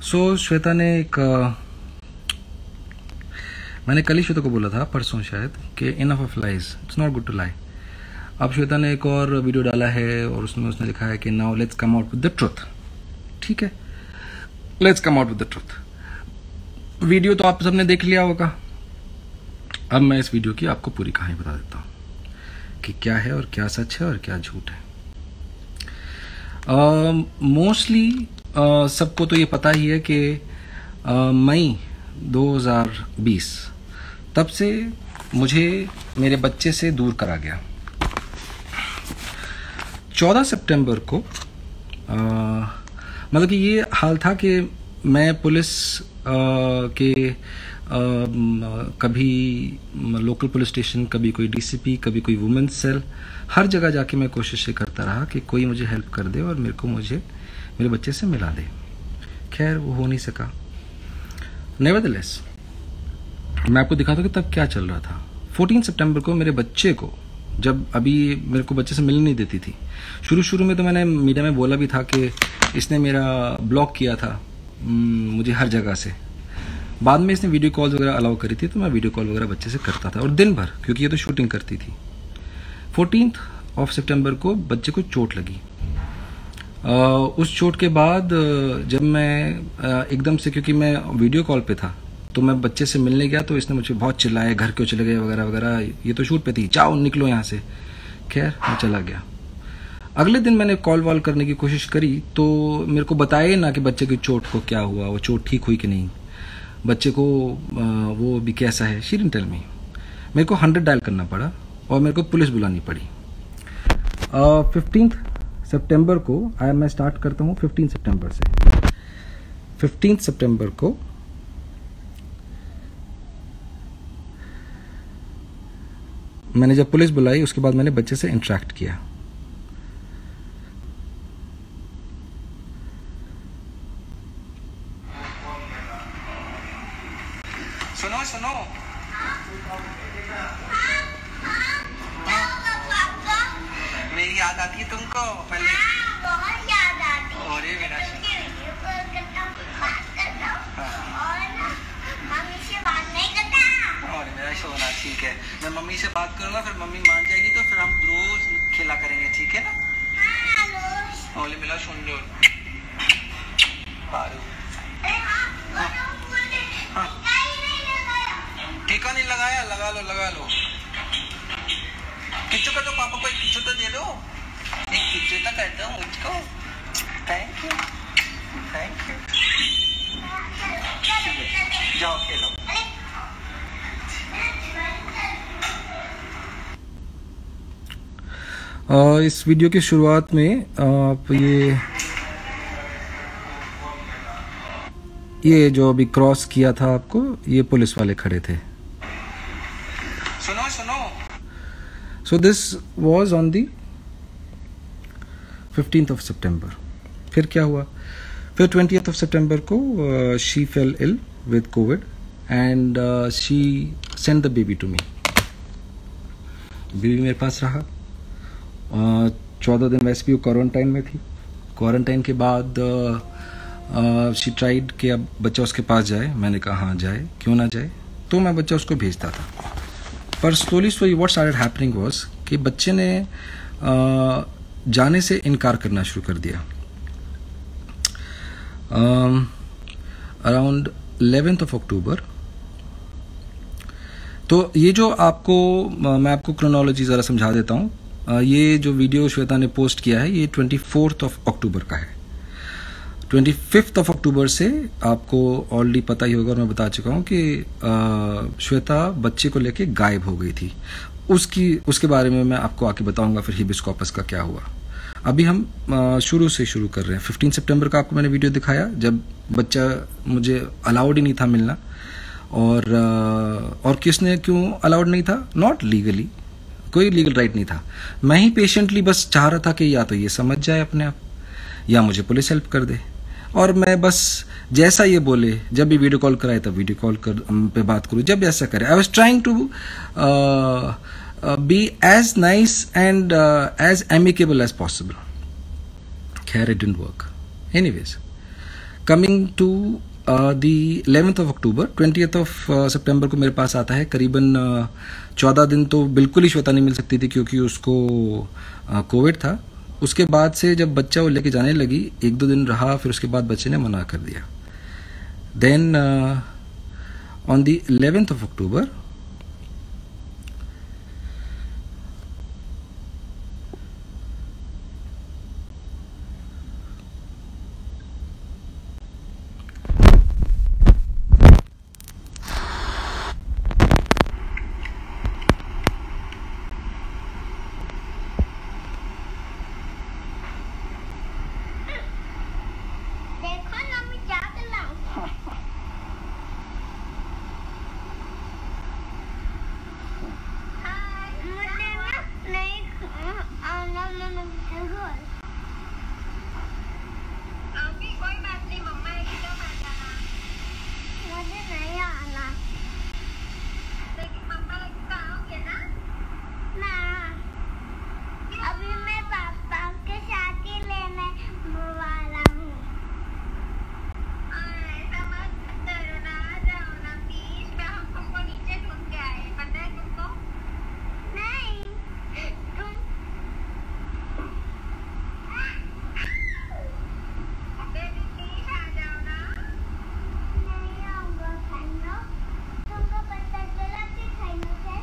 श्वेता ने मैंने कल ही श्वेता को बोला था, परसों शायद, कि enough of lies, it's not good to lie. अब श्वेता ने एक और वीडियो डाला है और उसमें उसने लिखा है कि now let's come out with the truth. ठीक है, let's come out with the truth. Video तो आप सबने देख लिया होगा। अब मैं इस वीडियो की आपको पूरी कहानी बता देता हूँ कि क्या है और क्या सच है और क्या झूठ है। मोस्टली सबको तो ये पता ही है कि मई 2020 तब से मुझे मेरे बच्चे से दूर करा गया। 14 सितंबर को मतलब कि ये हाल था कि मैं पुलिस के कभी लोकल पुलिस स्टेशन, कभी कोई डीसीपी, कभी कोई वुमेन्स सेल, हर जगह जाके मैं कोशिश करता रहा कि कोई मुझे हेल्प कर दे और मुझे मेरे बच्चे से मिला दे। खैर वो हो नहीं सका। नेवरदलेस मैं आपको दिखाता हूँ कि तब क्या चल रहा था। 14 सितंबर को मेरे बच्चे को, जब अभी मेरे को बच्चे से मिलने नहीं देती थी, शुरू में तो मैंने मीडिया में बोला भी था कि इसने मेरा ब्लॉक किया था मुझे हर जगह से। बाद में इसने वीडियो कॉल्स वगैरह अलाउ करी थी, तो मैं वीडियो कॉल वगैरह बच्चे से करता था और दिन भर, क्योंकि ये तो शूटिंग करती थी। 14 सितंबर को बच्चे को चोट लगी। उस चोट के बाद जब मैं एकदम से, क्योंकि मैं वीडियो कॉल पे था, तो मैं बच्चे से मिलने गया तो इसने मुझे बहुत चिल्लाया, घर क्यों चले गए वगैरह वगैरह, ये तो शूट पे थी, जाओ निकलो यहाँ से। खैर मैं चला गया। अगले दिन मैंने कॉल वॉल करने की कोशिश करी तो मेरे को बताया ना कि बच्चे की चोट को क्या हुआ, वो चोट ठीक हुई कि नहीं, बच्चे को वो भी कैसा है। She didn't tell me. मेरे को 100 डायल करना पड़ा और मेरे को पुलिस बुलानी पड़ी। 15 सितंबर को मैं स्टार्ट करता हूँ 15 सितंबर से। 15 सितंबर को मैंने जब पुलिस बुलाई, उसके बाद मैंने बच्चे से इंटरेक्ट किया। सुनो सुनो, मेरी याद आती है तुमको पहले? बहुत याद आती है। और ये मेरा मम्मी से बात नहीं करता। और मेरा सोना। ठीक है, मैं मम्मी से बात करूंगा, फिर मम्मी मान जाएगी तो फिर हम रोज खेला करेंगे, ठीक है ना? ओले मिला सुन लो पारू। टीका नहीं लगाया, लगा लो। किच्चू का तो पापा को एक किच्चू तो दे दो, एक किच्चू तो कर दो मुझको। Thank you. जाओ खेलो। इस वीडियो की शुरुआत में आप ये जो अभी क्रॉस किया था आपको, ये पुलिस वाले खड़े थे। सुनो। So this was on the 15th September. फिर क्या हुआ? फिर 20th सितंबर को she fell ill with covid and she send the baby to me. Baby मेरे पास रहा 14 दिन। वैसे भी वो क्वारंटाइन में थी। क्वारंटाइन के बाद शी ट्राइड कि अब बच्चा उसके पास जाए। मैंने कहा हाँ जाए, क्यों ना जाए। तो मैं बच्चा उसको भेजता था। पर slowly what started happening was कि बच्चे ने जाने से इनकार करना शुरू कर दिया। अराउंड 11th अक्टूबर। तो ये जो मैं आपको क्रोनोलॉजी ज़रा समझा देता हूँ। ये जो वीडियो श्वेता ने पोस्ट किया है, ये 24 अक्टूबर का है। 25 अक्टूबर से आपको ऑलरेडी पता ही होगा और मैं बता चुका हूँ कि श्वेता बच्चे को लेके गायब हो गई थी। उसके बारे में मैं आपको आके बताऊंगा फिर हिबिस्कोपस का क्या हुआ। अभी हम शुरू कर रहे हैं। 15 सितंबर का आपको मैंने वीडियो दिखाया जब बच्चा मुझे अलाउड ही नहीं था मिलना। और किसने क्यों अलाउड नहीं था? नॉट लीगली, कोई लीगल राइट नहीं था। मैं ही पेशेंटली बस चाह रहा था कि या तो ये समझ जाए अपने आप या मुझे पुलिस हेल्प कर दे। और मैं बस जैसा ये बोले, जब भी वीडियो कॉल कराए तब वीडियो कॉल पे बात करूँ, जब ऐसा करे। I was trying to be as nice and as amicable as possible. खैर it didn't work. Anyways coming to the 11th of October, 20th of September को मेरे पास आता है। करीबन 14 दिन तो बिल्कुल ही श्वेता नहीं मिल सकती थी क्योंकि उसको कोविड था। उसके बाद से जब बच्चा वो लेके जाने लगी, 1-2 दिन रहा, फिर उसके बाद बच्चे ने मना कर दिया। Then on the 11th of October देखो ना मैं क्या कर रहा हूँ। मुझे ना नहीं आना घर। अभी कोई बात नहीं, मम्मा एक ही तो आ जाना। मुझे नहीं आना, लेकिन मम्मा एक तो आओगे ना? ना, अभी मैं पापा के साथ ही लेने वाला हूँ। ऐसा मत करो ना, आ जाओ ना प्लीज। मैं हम तुमको नीचे ढूंढ के आए, पता है तुमको? नहीं, तुम बेबी प्लीज आ जाओ ना। नहीं आऊंगा खाना, तुमको पता चला कि खाना है?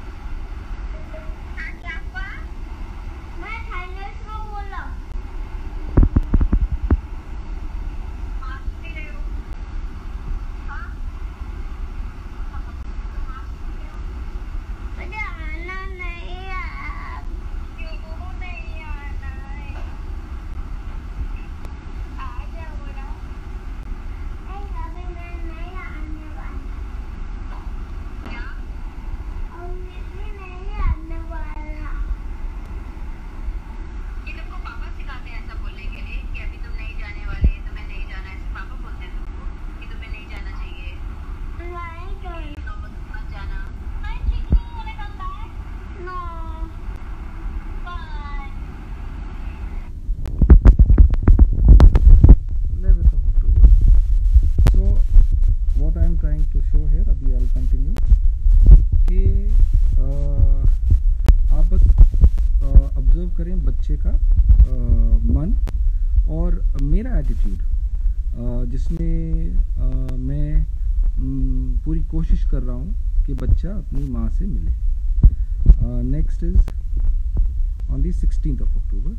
हाँ क्या हुआ? मैं खाना को बोला। मुझे आना नहीं है। क्यों नहीं आना है? आ जाओ ना। नहीं, अभी मैं नहीं आने वाला। क्या? अभी मैं नहीं आने वाला। ये तुमको पापा सिखाते हैं ऐसा बोलने के लिए कि अभी तुम नहीं जाने वाले, तुम्हें नहीं जाना है? ऐसे पापा बोलते हैं तुमको कि तुम्हें नहीं जाना चाहिए? नहीं जाना। मत जाना। मैं ठीक नहीं होने का bye. No bye. 11th of October. So what I am trying to show here, अभी I'll continue कि आप बस ऑब्जर्व करें बच्चे का मन और मेरा एटीट्यूड, जिसमें मैं पूरी कोशिश कर रहा हूँ कि बच्चा अपनी माँ से मिले। Next is on the 16th of October।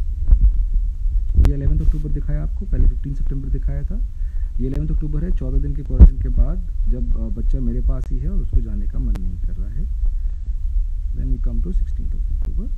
ये 11th October दिखाया आपको, पहले 15 सितंबर दिखाया था। ये 11th October है। 14 दिन के क्वारंटाइन के बाद जब बच्चा मेरे पास ही है और उसको जाने का मन नहीं कर रहा है। Then we come to 16th of October।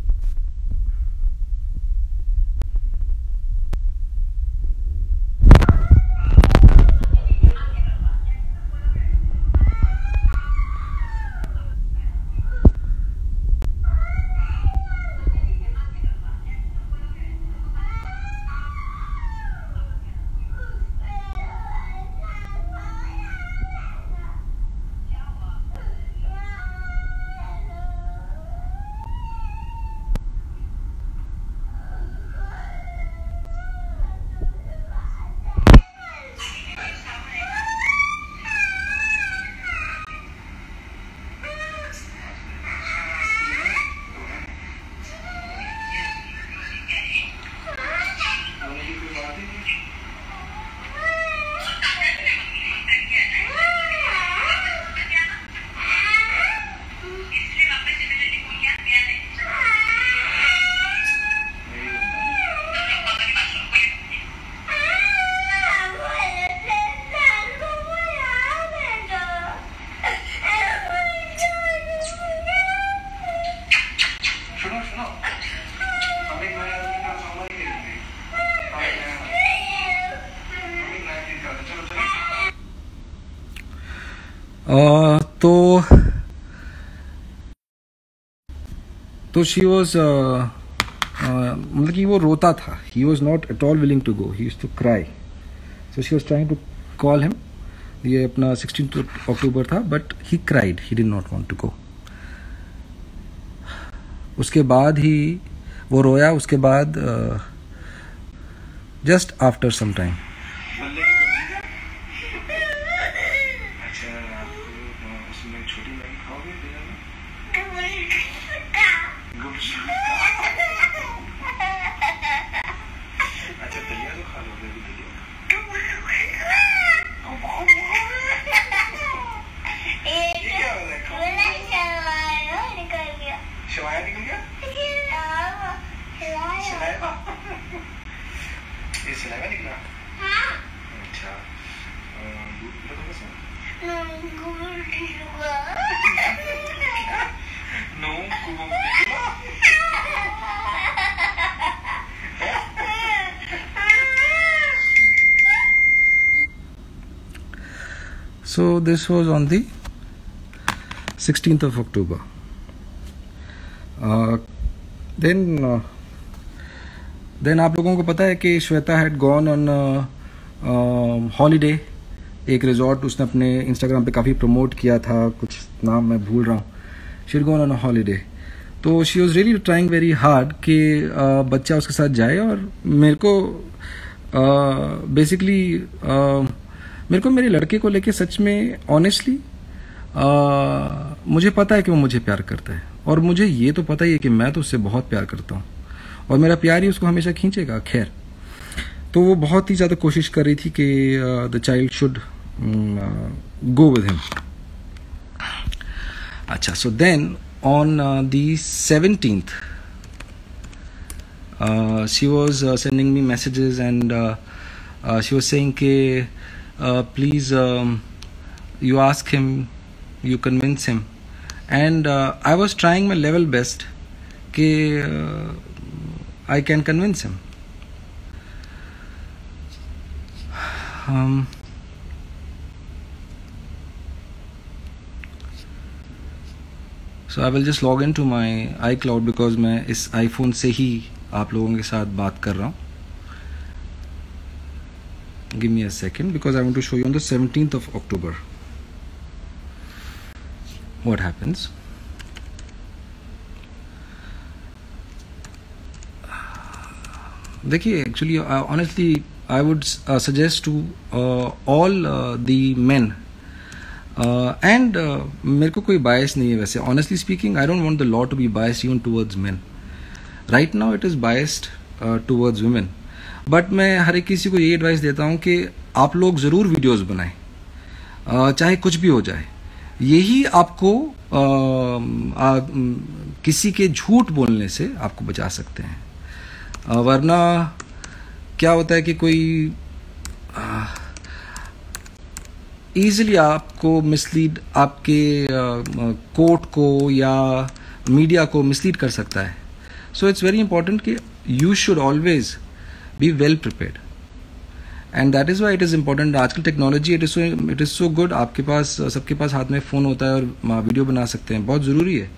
तो शी वॉज मतलब कि वो रोता था। He was not at all willing to go, he used to cry. So she was trying to call him. ये अपना 16th October था, but he cried, he did not want to go. उसके बाद ही वो रोया। उसके बाद जस्ट आफ्टर सम टाइम रोटी मैगी खाओगे डिनर में? गुपचुप। अच्छा दलिया तो खा लोगे अभी दलिया। ये क्या हो रहा है? शवाया निकल गया? सलाइवा? ये सलाइवा निकला? अच्छा दूध पीना तो कैसे? No, So this was on the 16th of October. Then आप लोगों को पता है कि Shweta had gone on holiday. एक रिजॉर्ट उसने अपने इंस्टाग्राम पे काफ़ी प्रमोट किया था, कुछ नाम मैं भूल रहा हूँ. She had gone on a holiday. तो she was really trying very hard कि बच्चा उसके साथ जाए. और मेरे को बेसिकली मेरे को मेरे लड़के को लेके सच में ऑनेस्टली मुझे पता है कि वो मुझे प्यार करता है, और मुझे ये तो पता ही है कि मैं तो उससे बहुत प्यार करता हूँ और मेरा प्यार ही उसको हमेशा खींचेगा. खैर, तो वो बहुत ही ज़्यादा कोशिश कर रही थी कि the child should go with him. अच्छा, so then on the 17th she was sending me messages and she was saying ke please you ask him, you convince him, and I was trying my level best ke I can convince him. So I will just log into my iCloud because मैं इस iPhone से ही आप लोगों के साथ बात कर रहा हूँ. Give me a second because I want to show you on the 17th of October what happens. देखिए, actually honestly I would suggest to all the men and मेरे को कोई बायस नहीं है वैसे. Honestly speaking, I don't want the law to be biased even towards men. Right now it is biased towards women. But मैं हर एक किसी को ये एडवाइस देता हूँ कि आप लोग ज़रूर वीडियोस बनाएं, चाहे कुछ भी हो जाए. यही आपको किसी के झूठ बोलने से आपको बचा सकते हैं. वरना क्या होता है कि कोई ईजिली आपको मिसलीड, आपके कोर्ट को या मीडिया को मिसलीड कर सकता है. सो इट्स वेरी इंपॉर्टेंट कि you should always be well prepared, and that is why it is important. आजकल technology it is so good. आपके पास, सबके पास हाथ में फ़ोन होता है और वीडियो बना सकते हैं. बहुत ज़रूरी है.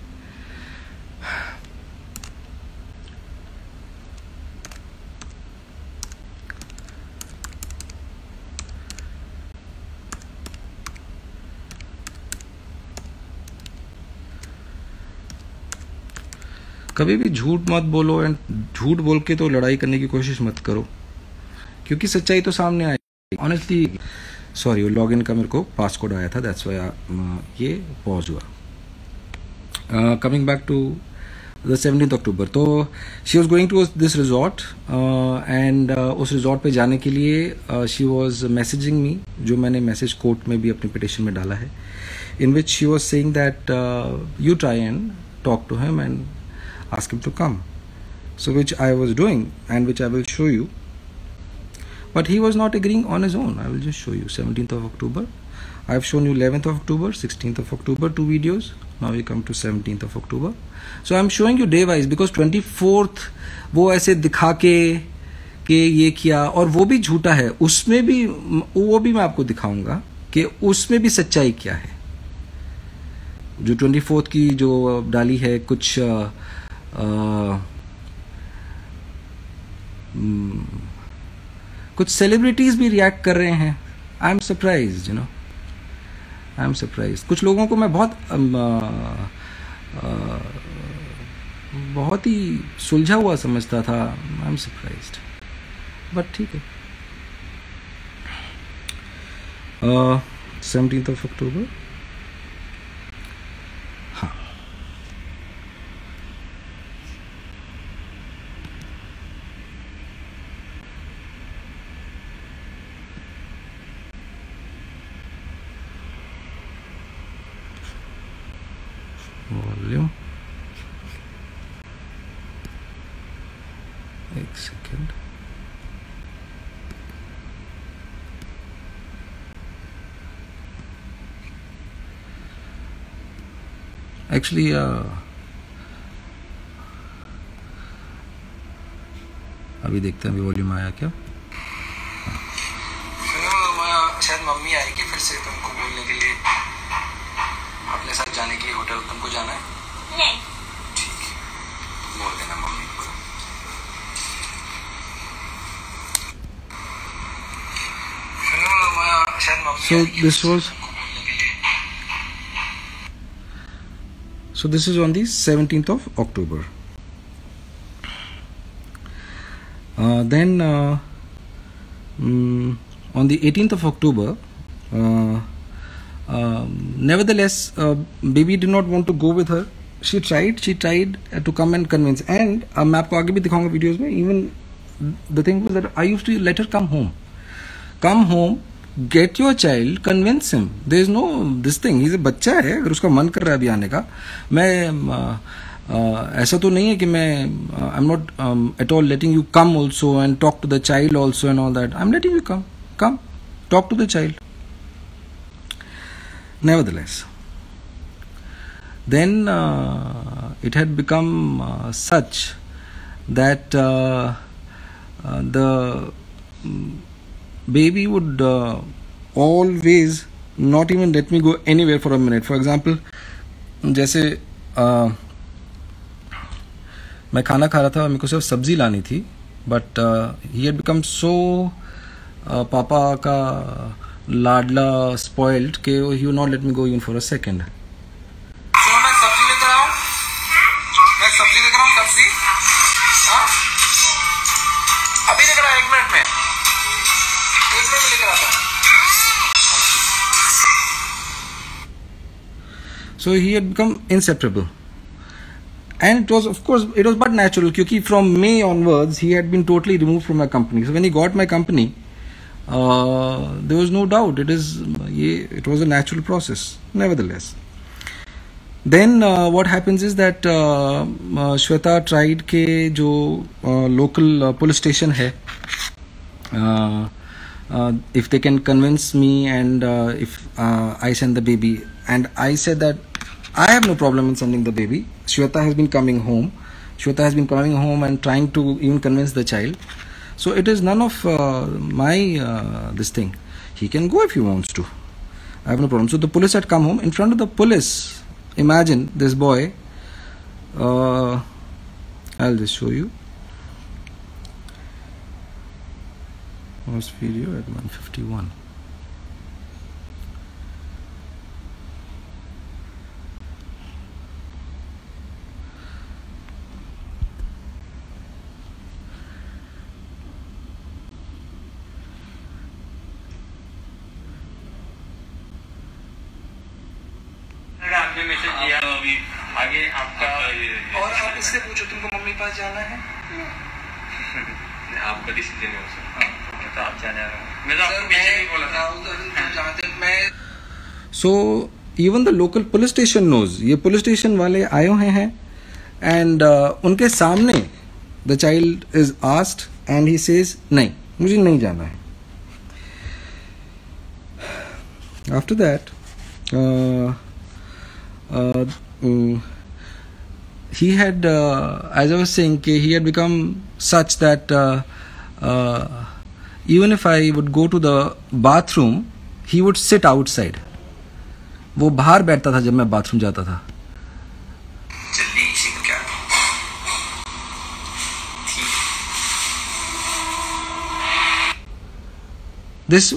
कभी भी झूठ मत बोलो, एंड झूठ बोल के तो लड़ाई करने की कोशिश मत करो, क्योंकि सच्चाई तो सामने आएगी. ऑनेस्टली सॉरी, वो लॉगिन का मेरे को पासकोड आया था, दैट्स व्हाई ये पॉज हुआ. Coming back to the 17th October. तो she was going to this resort and उस रिजॉर्ट पे जाने के लिए शी वॉज मैसेजिंग मी, जो मैंने मैसेज कोर्ट में भी अपनी पिटिशन में डाला है, in which she was saying that you try and talk to him and ask him to come. So which I was doing and which I will show you. But he was not agreeing on his own. I will just show you. 17th of October. I have shown you 11th of October, 16th of October, 2 videos. Now we come to 17th of October. So I am showing you day wise because 24th वो ऐसे दिखा के ये किया, और वो भी झूठा है. उसमें भी वो भी मैं आपको दिखाऊंगा कि उसमें भी सच्चाई क्या है. जो 24th की जो डाली है, कुछ कुछ सेलिब्रिटीज भी रिएक्ट कर रहे हैं. I am surprised, you know, I am surprised. कुछ लोगों को मैं बहुत ही सुलझा हुआ समझता था. आई एम सरप्राइज्ड, बट ठीक है. 17th of October. वॉल्यूम, एक सेकेंड, एक्चुअली अभी देखते हैं अभी वॉल्यूम आया क्या। शायद मम्मी आएगी फिर से तुमको बोलने के लिए, अपने साथ जाने के लिए होटल। तुमको जाना है? नहीं। ठीक है, बोल देना मम्मी को। शायद mummy So this is on the 17th of October. Then on the 18th of October, nevertheless, baby did not want to go with her. She tried to come and convince. And मैं आपको आगे भी दिखाऊंगा videos में. Even the thing was that I used to let her come home. Come home, get your child, convince him. There is no this thing. He's a बच्चा है, अगर उसका मन कर रहा है अभी आने का. मैं ऐसा तो नहीं है कि मैं I'm not at all letting you come also and talk to the child also and all that. I'm letting you come, talk to the child. Nevertheless, then it had become such that the baby would always not even let me go anywhere for a minute. For example, जैसे मैं खाना खा रहा था, मेरे को सिर्फ सब्जी लानी थी, but he had become so पापा का लाडला स्पॉइल्ड के he would not let me go even for a second. चलो मैं सब्जी लेकर आऊं, सब्जी हाँ अभी लेकर आया, 1 मिनट में लेकर आता हूं. So he had become inseparable, and it was, of course, it was but natural, क्योंकि from May onwards he had been totally removed from my company. So when he got my company, there was no doubt it was a natural process. Nevertheless, then what happens is that Shweta tried के जो local police station है, if they can convince me and if I send the baby, and I said that I have no problem in sending the baby. Shweta has been coming home and trying to even convince the child, so it is none of my this thing. He can go if he wants to. I have no problem. So the police had come home. In front of the police, imagine this boy, I'll just show you. First video at 151. आपने message दिया अभी आगे आपका, और आप इससे पूछो तुमको मम्मी पास जाना है. आपका डिसीजन है सर. तो आप जाने आ रहे हो, मैं तो आपको पीछे नहीं बोला था. So even the local police station knows. ये police station वाले आए हुए हैं, and उनके सामने the child is asked and he says नहीं, मुझे नहीं जाना है. After that, he had, as I was saying, he had become such that even if I would go to the bathroom, he would sit outside. वो बाहर बैठता था जब मैं बाथरूम जाता था. जल्दी सीख क्या. This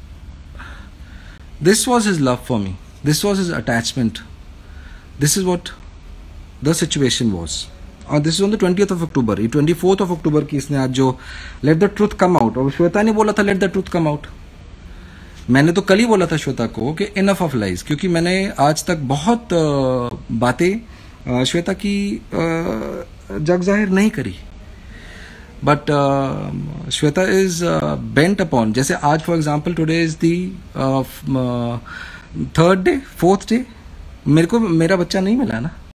was his love for me. This was his attachment. This is what the situation was. और this is on the 20th of October. ये 24th of October की इसने आज जो let the truth come out, और श्वेता ने बोला था let the truth come out. मैंने तो कल ही बोला था श्वेता को कि enough of lies, क्योंकि मैंने आज तक बहुत बातें श्वेता की जग जाहिर नहीं करी. But Shweta is bent upon, जैसे आज for example today is the 3rd day 4th day मेरे को मेरा बच्चा नहीं मिला ना।